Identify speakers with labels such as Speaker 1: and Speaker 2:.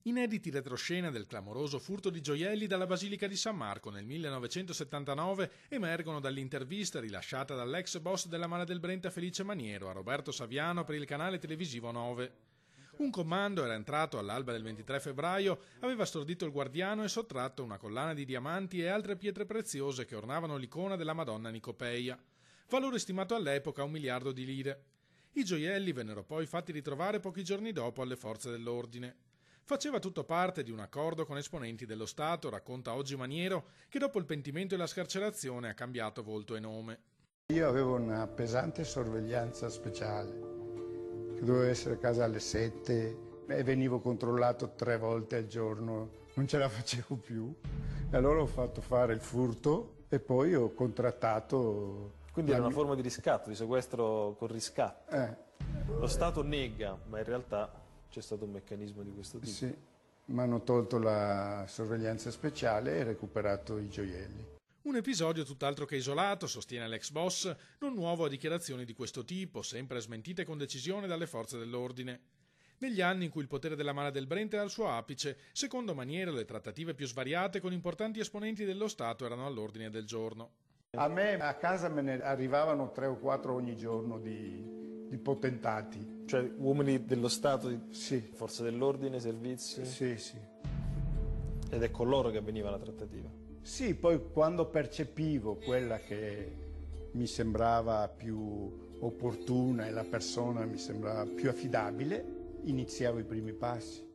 Speaker 1: Inediti retroscena del clamoroso furto di gioielli dalla Basilica di San Marco nel 1979 emergono dall'intervista rilasciata dall'ex boss della Mala del Brenta Felice Maniero a Roberto Saviano per il canale televisivo 9. Un comando era entrato all'alba del 23 febbraio, aveva stordito il guardiano e sottratto una collana di diamanti e altre pietre preziose che ornavano l'icona della Madonna Nicopeia. Valore stimato all'epoca 1 miliardo di lire. I gioielli vennero poi fatti ritrovare pochi giorni dopo alle forze dell'ordine. Faceva tutto parte di un accordo con esponenti dello Stato, racconta oggi Maniero, che dopo il pentimento e la scarcerazione ha cambiato volto e nome.
Speaker 2: Io avevo una pesante sorveglianza speciale, che dovevo essere a casa alle 7 e venivo controllato 3 volte al giorno, non ce la facevo più. E allora ho fatto fare il furto e poi ho contrattato...
Speaker 3: Quindi era una forma di riscatto, di sequestro con riscatto. Lo Stato nega, ma in realtà c'è stato un meccanismo di questo tipo.
Speaker 2: Sì, mi hanno tolto la sorveglianza speciale e recuperato i gioielli.
Speaker 1: Un episodio tutt'altro che isolato, sostiene l'ex boss, non nuovo a dichiarazioni di questo tipo, sempre smentite con decisione dalle forze dell'ordine. Negli anni in cui il potere della Mala del Brenta era al suo apice, secondo Maniero le trattative più svariate con importanti esponenti dello Stato erano all'ordine del giorno.
Speaker 2: A me a casa me ne arrivavano 3 o 4 ogni giorno di potentati.
Speaker 3: Cioè uomini dello Stato,
Speaker 2: Sì.
Speaker 3: forze dell'ordine, servizi?
Speaker 2: Sì, sì.
Speaker 3: Ed è con loro che avveniva la trattativa?
Speaker 2: Sì, poi quando percepivo quella che mi sembrava più opportuna e la persona mi sembrava più affidabile, iniziavo i primi passi.